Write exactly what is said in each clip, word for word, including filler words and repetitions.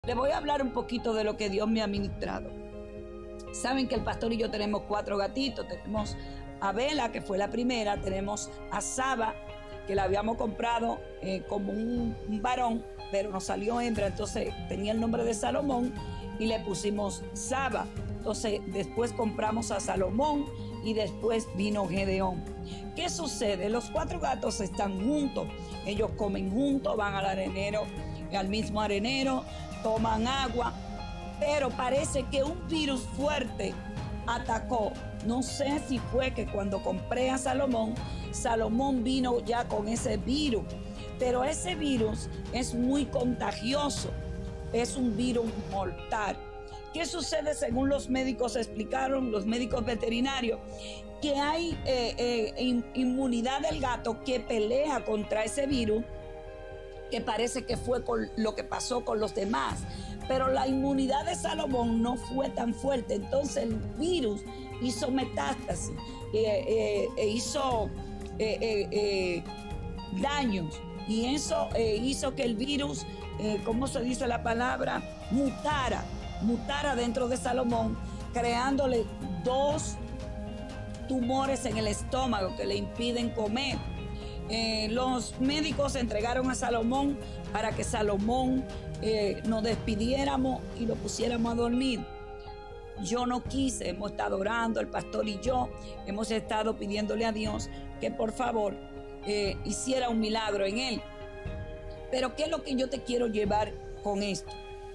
Les voy a hablar un poquito de lo que Dios me ha ministrado. Saben que el pastor y yo tenemos cuatro gatitos. Tenemos a Vela, que fue la primera. Tenemos a Saba, que la habíamos comprado eh, como un, un varón, pero nos salió hembra. Entonces tenía el nombre de Salomón y le pusimos Saba. Entonces después compramos a Salomón y después vino Gedeón. ¿Qué sucede? Los cuatro gatos están juntos. Ellos comen juntos, van al arenero, al mismo arenero, toman agua, pero parece que un virus fuerte atacó. No sé si fue que cuando compré a Salomón, Salomón vino ya con ese virus, pero ese virus es muy contagioso, es un virus mortal. ¿Qué sucede? Según los médicos explicaron, los médicos veterinarios, que hay eh, eh, inmunidad del gato que pelea contra ese virus, que parece que fue con lo que pasó con los demás, pero la inmunidad de Salomón no fue tan fuerte. Entonces el virus hizo metástasis, eh, eh, e hizo eh, eh, eh, daños, y eso eh, hizo que el virus, eh, ¿cómo se dice la palabra? Mutara, mutara dentro de Salomón, creándole dos tumores en el estómago que le impiden comer. Eh, los médicos entregaron a Salomón para que Salomón eh, nos despidiéramos y lo pusiéramos a dormir. Yo no quise, hemos estado orando, el pastor y yo, hemos estado pidiéndole a Dios que por favor eh, hiciera un milagro en él. Pero ¿qué es lo que yo te quiero llevar con esto?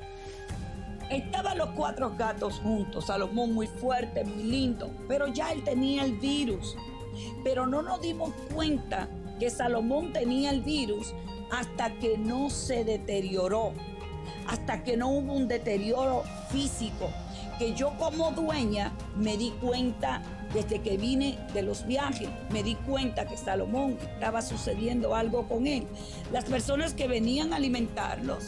Estaban los cuatro gatos juntos, Salomón muy fuerte, muy lindo, pero ya él tenía el virus. Pero no nos dimos cuenta que Salomón tenía el virus hasta que no se deterioró, hasta que no hubo un deterioro físico, que yo como dueña me di cuenta desde que vine de los viajes, me di cuenta que Salomón estaba sucediendo algo con él. Las personas que venían a alimentarlos,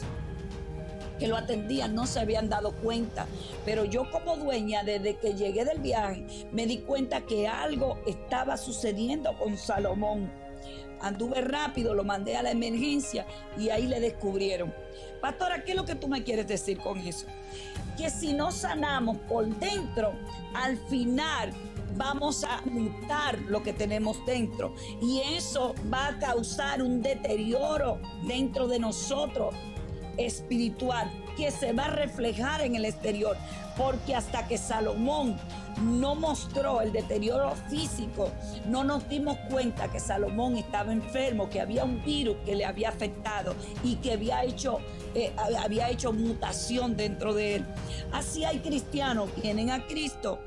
que lo atendían, no se habían dado cuenta, pero yo como dueña, desde que llegué del viaje, me di cuenta que algo estaba sucediendo con Salomón. Anduve rápido, lo mandé a la emergencia y ahí le descubrieron. Pastora, ¿qué es lo que tú me quieres decir con eso? Que si no sanamos por dentro, al final vamos a mutar lo que tenemos dentro, y eso va a causar un deterioro dentro de nosotros espiritual, que se va a reflejar en el exterior, porque hasta que Salomón no mostró el deterioro físico, no nos dimos cuenta que Salomón estaba enfermo, que había un virus que le había afectado y que había hecho, eh, había hecho mutación dentro de él. Así hay cristianos que vienen a Cristo,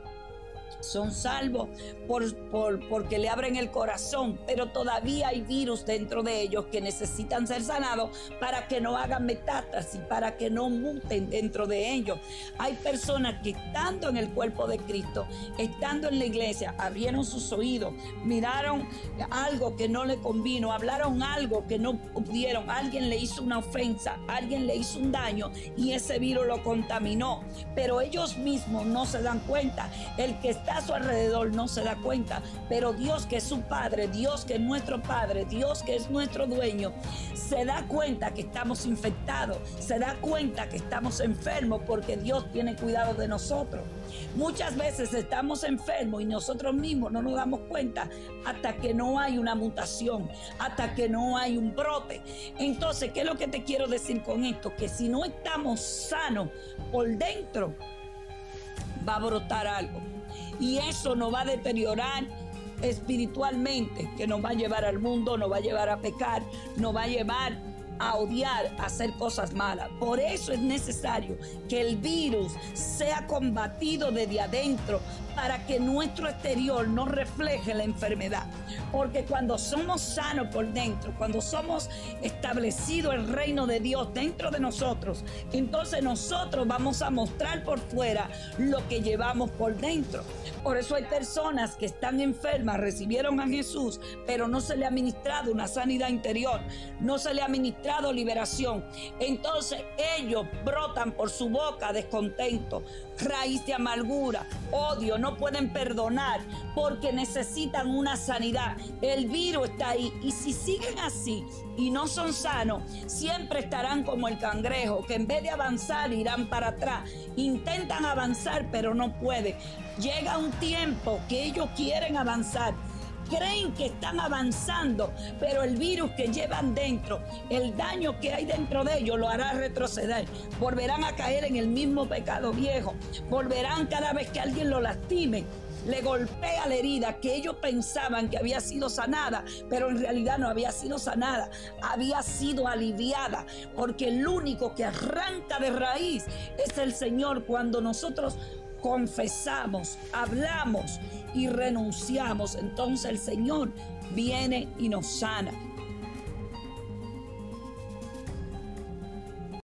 son salvos por, por, porque le abren el corazón, pero todavía hay virus dentro de ellos que necesitan ser sanados para que no hagan metástasis, para que no muten dentro de ellos. Hay personas que estando en el cuerpo de Cristo, estando en la iglesia, abrieron sus oídos, miraron algo que no le convino, hablaron algo que no pudieron, alguien le hizo una ofensa, alguien le hizo un daño y ese virus lo contaminó, pero ellos mismos no se dan cuenta. El que está a su alrededor no se da cuenta, pero Dios, que es su Padre, Dios que es nuestro Padre, Dios que es nuestro dueño, se da cuenta que estamos infectados, se da cuenta que estamos enfermos, porque Dios tiene cuidado de nosotros. Muchas veces estamos enfermos y nosotros mismos no nos damos cuenta hasta que no hay una mutación, hasta que no hay un brote. Entonces, ¿qué es lo que te quiero decir con esto? Que si no estamos sanos por dentro, va a brotar algo. Y eso nos va a deteriorar espiritualmente, que nos va a llevar al mundo, nos va a llevar a pecar, nos va a llevar a odiar, a hacer cosas malas. Por eso es necesario que el virus sea combatido desde adentro, para que nuestro exterior no refleje la enfermedad. Porque cuando somos sanos por dentro, cuando somos establecido el reino de Dios dentro de nosotros, entonces nosotros vamos a mostrar por fuera lo que llevamos por dentro. Por eso hay personas que están enfermas, recibieron a Jesús, pero no se le ha ministrado una sanidad interior, no se le ha ministrado ministrado liberación. Entonces ellos brotan por su boca descontento, raíz de amargura, odio, no pueden perdonar porque necesitan una sanidad. El virus está ahí y si siguen así y no son sanos, siempre estarán como el cangrejo, que en vez de avanzar irán para atrás. Intentan avanzar pero no pueden. Llega un tiempo que ellos quieren avanzar, creen que están avanzando, pero el virus que llevan dentro, el daño que hay dentro de ellos lo hará retroceder. Volverán a caer en el mismo pecado viejo, volverán cada vez que alguien lo lastime, le golpea la herida que ellos pensaban que había sido sanada, pero en realidad no había sido sanada, había sido aliviada, porque el único que arranca de raíz es el Señor. Cuando nosotros confesamos, hablamos y renunciamos, entonces el Señor viene y nos sana.